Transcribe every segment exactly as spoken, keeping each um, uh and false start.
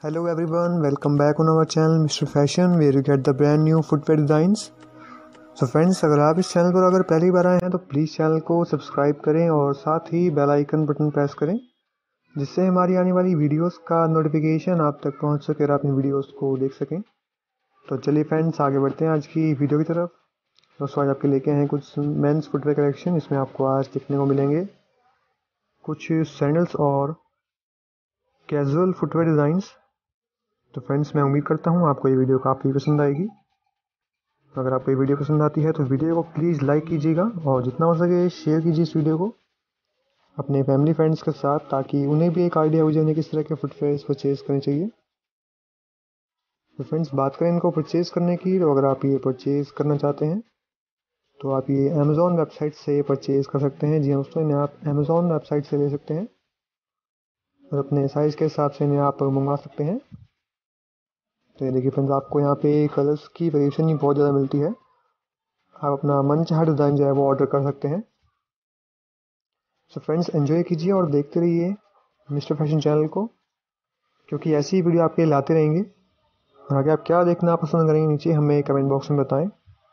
Hello everyone, welcome back on our channel Mister Fashion where you get the brand new footwear designs. So friends, अगर आप इस channel पर अगर पहली बार आए हैं तो प्लीज़ चैनल को सब्सक्राइब करें और साथ ही बेल आइकन बटन प्रेस करें जिससे हमारी आने वाली वीडियोस का नोटिफिकेशन आप तक पहुंच सके और आप इन वीडियोस को देख सकें। तो चलिए फ्रेंड्स, आगे बढ़ते हैं आज की वीडियो की तरफ। दोस्तों, आज आपके लेके हैं कुछ मेंस फुटवेयर कलेक्शन। इसमें आपको आज देखने को मिलेंगे कुछ सैंडल्स और कैजुअल फुटवेयर डिज़ाइंस। तो फ्रेंड्स, मैं उम्मीद करता हूँ आपको ये वीडियो काफ़ी पसंद आएगी। तो अगर आपको ये वीडियो पसंद आती है तो वीडियो को प्लीज़ लाइक कीजिएगा और जितना हो सके शेयर कीजिए इस वीडियो को अपने फैमिली फ्रेंड्स के साथ, ताकि उन्हें भी एक आइडिया हो जाए उन्हें किस तरह के फुटवेयर परचेज़ करने चाहिए। तो फ्रेंड्स, बात करें इनको परचेज़ करने की, तो अगर आप ये परचेज़ करना चाहते हैं तो आप ये अमेज़ॉन वेबसाइट से परचेज़ कर सकते हैं। जी हाँ दोस्तों, इन्हें आप अमेज़ॉन वेबसाइट से ले सकते हैं और अपने साइज़ के हिसाब से इन्हें आप मंगवा सकते हैं। तो ये देखिए फ्रेंड्स, आपको यहाँ पे कलर्स की वेरिएशन ही बहुत ज़्यादा मिलती है। आप अपना मनचाहा डिज़ाइन जो है वो ऑर्डर कर सकते हैं। सो फ्रेंड्स, एंजॉय कीजिए और देखते रहिए मिस्टर फैशन चैनल को, क्योंकि ऐसी ही वीडियो आपके लाते रहेंगे। और आगे आप क्या देखना पसंद करेंगे नीचे हमें कमेंट बॉक्स में बताएं।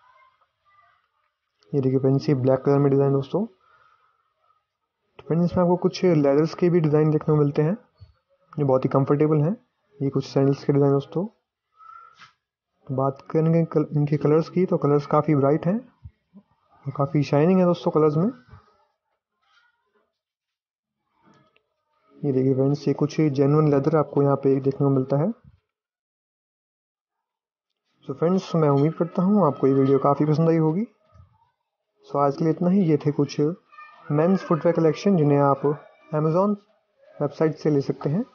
ये देखिए फ्रेंड्स, ये ब्लैक कलर में डिज़ाइन दोस्तों। तो फ्रेंड्स, इसमें आपको कुछ लेदर्स के भी डिज़ाइन देखने को मिलते हैं जो बहुत ही कंफर्टेबल हैं। ये कुछ सैंडल्स के डिज़ाइन दोस्तों। तो बात करेंगे कल, इनके कलर्स की, तो कलर्स काफ़ी ब्राइट हैं और काफ़ी शाइनिंग है दोस्तों कलर्स में। ये देखिए फ्रेंड्स, ये कुछ जेन्युइन लेदर आपको यहाँ पे देखने को मिलता है। सो so फ्रेंड्स, मैं उम्मीद करता हूँ आपको ये वीडियो काफ़ी पसंद आई होगी। सो so आज के लिए इतना ही। ये थे कुछ मेंस फुटवेयर कलेक्शन जिन्हें आप अमेज़ॉन वेबसाइट से ले सकते हैं।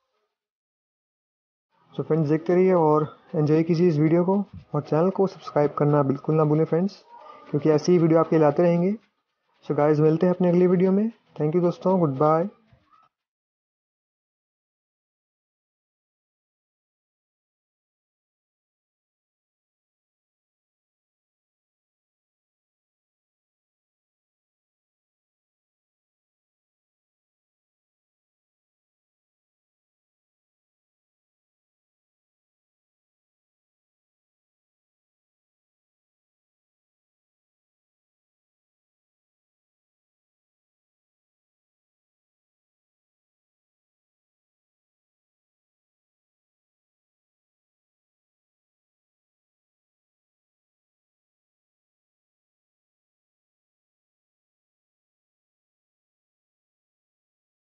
सो so फ्रेंड्स, देखते रहिए और एंजॉय कीजिए इस वीडियो को और चैनल को सब्सक्राइब करना बिल्कुल ना भूलें फ्रेंड्स, क्योंकि ऐसी ही वीडियो आपके लाते रहेंगे। सो so गाइस, मिलते हैं अपने अगली वीडियो में। थैंक यू दोस्तों, गुड बाय।